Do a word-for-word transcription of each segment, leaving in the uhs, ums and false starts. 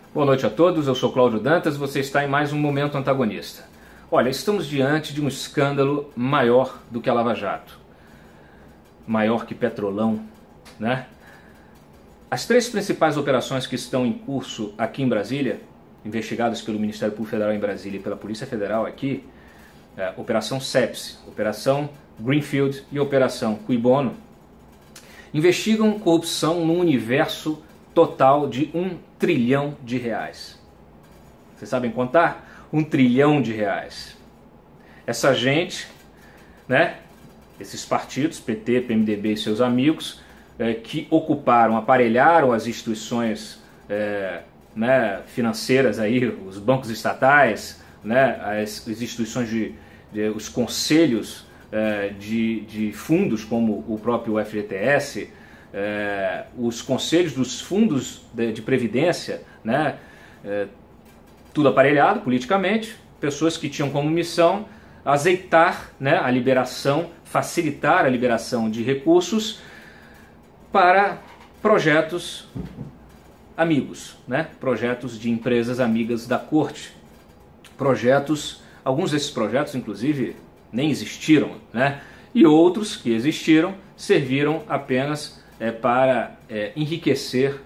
Boa noite a todos, eu sou Cláudio Dantas e você está em mais um Momento Antagonista. Olha, estamos diante de um escândalo maior do que a Lava Jato. Maior que Petrolão, né? As três principais operações que estão em curso aqui em Brasília, investigadas pelo Ministério Público Federal em Brasília e pela Polícia Federal aqui, é, Operação Sepsi, Operação Greenfield e Operação Cui Bono, investigam corrupção num universo total de um trilhão de reais. Vocês sabem contar? Um trilhão de reais. Essa gente, né, esses partidos, P T, P M D B e seus amigos, é, que ocuparam, aparelharam as instituições é, né, financeiras, aí, os bancos estatais, né, as, as instituições, de, de, os conselhos é, de, de fundos, como o próprio F G T S, É, os conselhos dos fundos de, de previdência, né, é, tudo aparelhado politicamente, pessoas que tinham como missão azeitar, né, a liberação, facilitar a liberação de recursos para projetos amigos, né, projetos de empresas amigas da corte, projetos, alguns desses projetos inclusive nem existiram, né, e outros que existiram serviram apenas É, para é, enriquecer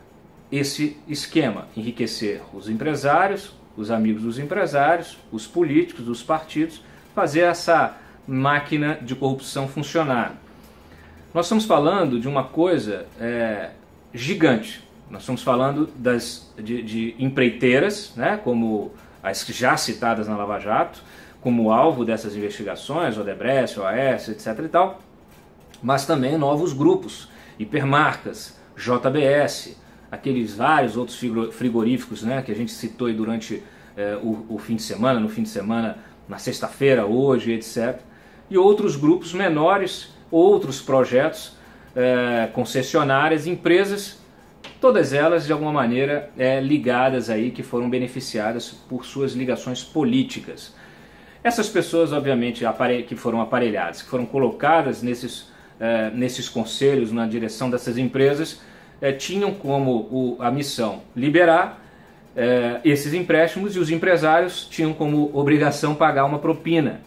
esse esquema, enriquecer os empresários, os amigos dos empresários, os políticos, os partidos, fazer essa máquina de corrupção funcionar. Nós estamos falando de uma coisa é, gigante, nós estamos falando das, de, de empreiteiras, né, como as já citadas na Lava Jato, como alvo dessas investigações, Odebrecht, O A S, etc e tal, mas também novos grupos, hipermarcas, J B S, aqueles vários outros frigoríficos, né, que a gente citou aí durante é, o, o fim de semana, no fim de semana, na sexta-feira, hoje, etcétera. E outros grupos menores, outros projetos, é, concessionárias, empresas, todas elas de alguma maneira é, ligadas aí, que foram beneficiadas por suas ligações políticas. Essas pessoas, obviamente, que foram aparelhadas, que foram colocadas nesses É, nesses conselhos, na direção dessas empresas, é, tinham como o, a missão liberar é, esses empréstimos, e os empresários tinham como obrigação pagar uma propina.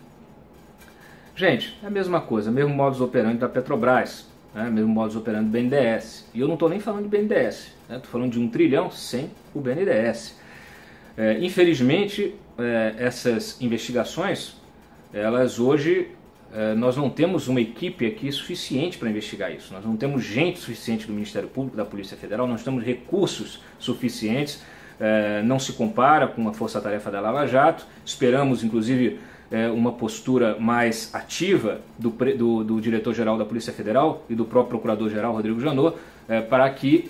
Gente, é a mesma coisa, mesmo modus operandi da Petrobras, né, mesmo modus operandi do B N D E S. E eu não estou nem falando de B N D E S, estou né, falando de um trilhão sem o B N D E S. É, infelizmente, é, essas investigações, elas hoje... nós não temos uma equipe aqui suficiente para investigar isso, nós não temos gente suficiente do Ministério Público, da Polícia Federal, não temos recursos suficientes, não se compara com a força-tarefa da Lava Jato. Esperamos, inclusive, uma postura mais ativa do, do, do diretor-geral da Polícia Federal e do próprio procurador-geral, Rodrigo Janot, para que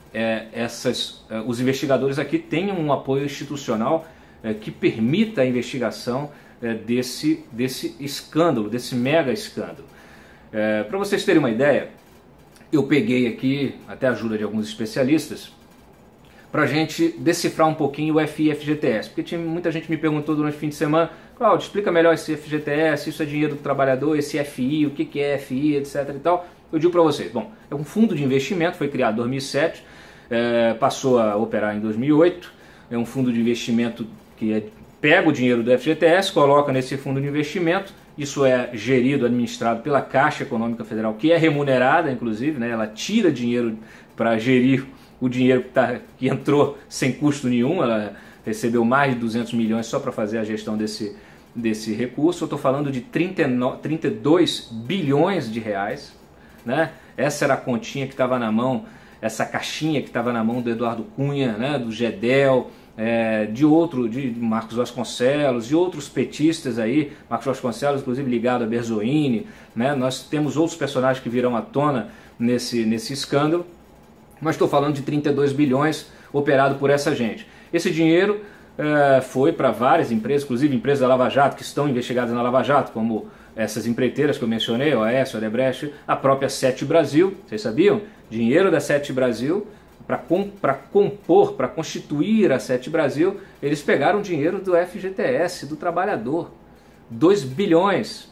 essas, os investigadores aqui tenham um apoio institucional que permita a investigação Desse, desse escândalo, desse mega escândalo. É, para vocês terem uma ideia, eu peguei aqui, até a ajuda de alguns especialistas, para a gente decifrar um pouquinho o F I F G T S, porque tinha, muita gente me perguntou durante o fim de semana: Cláudio, explica melhor esse F G T S, isso é dinheiro do trabalhador, esse F I, o que, que é F I, etc e tal. Eu digo para vocês, bom, é um fundo de investimento, foi criado em dois mil e sete, é, passou a operar em dois mil e oito, é um fundo de investimento que é pega o dinheiro do F G T S, coloca nesse fundo de investimento, isso é gerido, administrado pela Caixa Econômica Federal, que é remunerada, inclusive, né? Ela tira dinheiro para gerir o dinheiro que, tá, que entrou sem custo nenhum, ela recebeu mais de duzentos milhões só para fazer a gestão desse, desse recurso. Eu estou falando de trinta e dois bilhões de reais, né? Essa era a continha que estava na mão, essa caixinha que estava na mão do Eduardo Cunha, né? Do Gedel, É, de outro, de Marcos Vasconcelos e outros petistas aí, Marcos Vasconcelos inclusive ligado a Berzoini, né? Nós temos outros personagens que virão à tona nesse, nesse escândalo, mas estou falando de trinta e dois bilhões operado por essa gente. Esse dinheiro é, foi para várias empresas, inclusive empresas da Lava Jato que estão investigadas na Lava Jato, como essas empreiteiras que eu mencionei, O A S, Odebrecht, a própria Sete Brasil. Vocês sabiam? Dinheiro da Sete Brasil, para compor, para constituir a Sete Brasil, eles pegaram dinheiro do F G T S, do trabalhador, dois bilhões.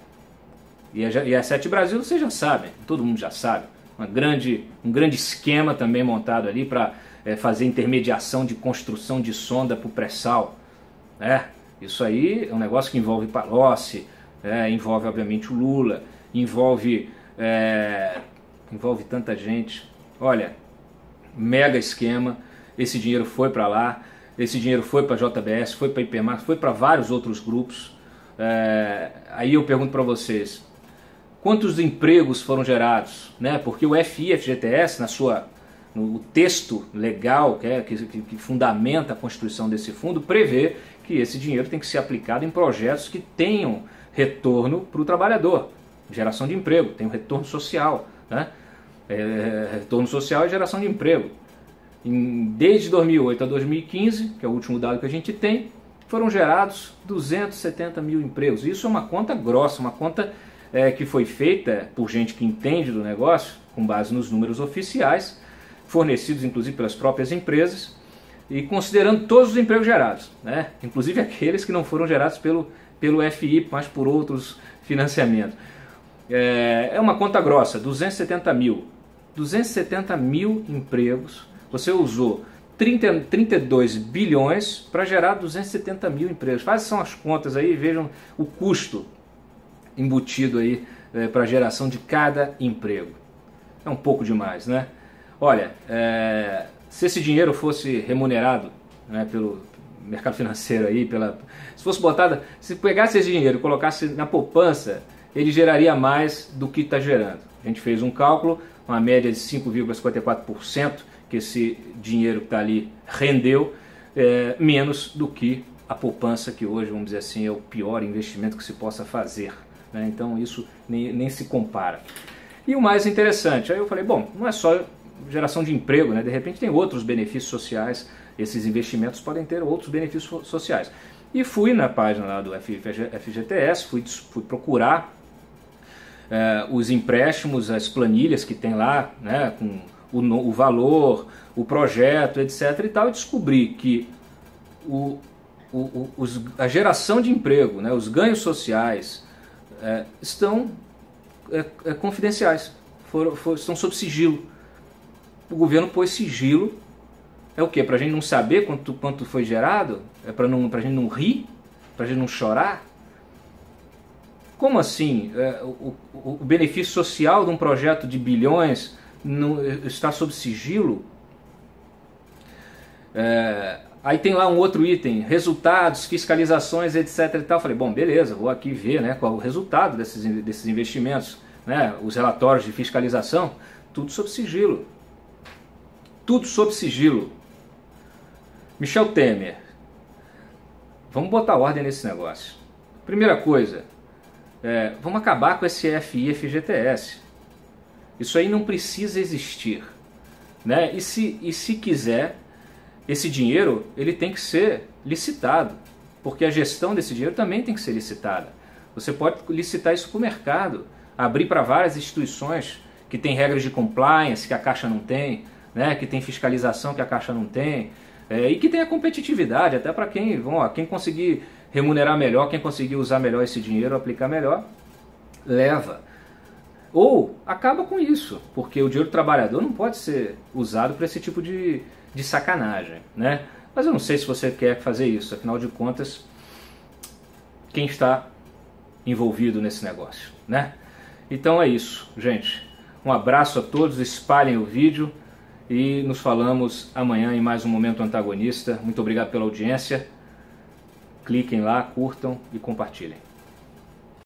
E a, e a Sete Brasil, vocês já sabem, todo mundo já sabe, uma grande, um grande esquema também montado ali para é, fazer intermediação de construção de sonda para o pré-sal, né? Isso aí é um negócio que envolve Palocci, é, envolve obviamente o Lula, envolve, é, envolve tanta gente. Olha, mega esquema, esse dinheiro foi para lá, esse dinheiro foi para a J B S, foi para a Hipermar, foi para vários outros grupos. É, aí eu pergunto para vocês, quantos empregos foram gerados, né? Porque o F I F G T S, na sua, no texto legal que, é, que, que fundamenta a constituição desse fundo, prevê que esse dinheiro tem que ser aplicado em projetos que tenham retorno para o trabalhador, geração de emprego, tem um retorno social, né? É, retorno social e geração de emprego. Em, desde dois mil e oito a dois mil e quinze, que é o último dado que a gente tem, foram gerados duzentos e setenta mil empregos. Isso é uma conta grossa, uma conta é, que foi feita por gente que entende do negócio, com base nos números oficiais, fornecidos inclusive pelas próprias empresas, e considerando todos os empregos gerados, né? Inclusive aqueles que não foram gerados pelo, pelo F I, mas por outros financiamentos. É, é uma conta grossa, duzentos e setenta mil. duzentos e setenta mil empregos, você usou trinta, trinta e dois bilhões para gerar duzentos e setenta mil empregos. Façam as contas aí e vejam o custo embutido aí é, para a geração de cada emprego. É um pouco demais, né? Olha, é, se esse dinheiro fosse remunerado, né, pelo mercado financeiro aí, pela, se fosse botada, se pegasse esse dinheiro e colocasse na poupança, ele geraria mais do que está gerando. A gente fez um cálculo, uma média de cinco vírgula cinquenta e quatro por cento que esse dinheiro que está ali rendeu, é, menos do que a poupança, que hoje, vamos dizer assim, é o pior investimento que se possa fazer, né? Então isso nem, nem se compara. E o mais interessante, aí eu falei, bom, não é só geração de emprego, né? De repente tem outros benefícios sociais, esses investimentos podem ter outros benefícios sociais. E fui na página lá do F G T S, fui, fui procurar é, os empréstimos, as planilhas que tem lá, né, com o, o valor, o projeto, etc e tal, e descobri que o, o, o, os, a geração de emprego, né, os ganhos sociais é, estão é, é, confidenciais, foram, foram, estão sob sigilo. O governo pôs sigilo. É o quê? Para a gente não saber quanto, quanto foi gerado? É para a gente não rir? Para a gente não chorar? Como assim? É, o, o, o benefício social de um projeto de bilhões não, está sob sigilo? É, aí tem lá um outro item, resultados, fiscalizações, etc e tal. Falei, bom, beleza, vou aqui ver, né, qual é o resultado desses, desses investimentos, né, os relatórios de fiscalização, tudo sob sigilo. Tudo sob sigilo. Michel Temer, vamos botar ordem nesse negócio. Primeira coisa, é, vamos acabar com esse F I F G T S. Isso aí não precisa existir, né? E se, e se quiser, esse dinheiro ele tem que ser licitado, porque a gestão desse dinheiro também tem que ser licitada. Você pode licitar isso para o mercado, abrir para várias instituições que têm regras de compliance que a Caixa não tem, né, que tem fiscalização que a Caixa não tem, é, e que tem a competitividade, até para quem, ó, quem conseguir remunerar melhor, quem conseguir usar melhor esse dinheiro, aplicar melhor, leva. Ou acaba com isso, porque o dinheiro do trabalhador não pode ser usado para esse tipo de, de sacanagem, né? Mas eu não sei se você quer fazer isso, afinal de contas, quem está envolvido nesse negócio, né? Então é isso, gente. Um abraço a todos, espalhem o vídeo. E nos falamos amanhã em mais um Momento Antagonista. Muito obrigado pela audiência. Cliquem lá, curtam e compartilhem.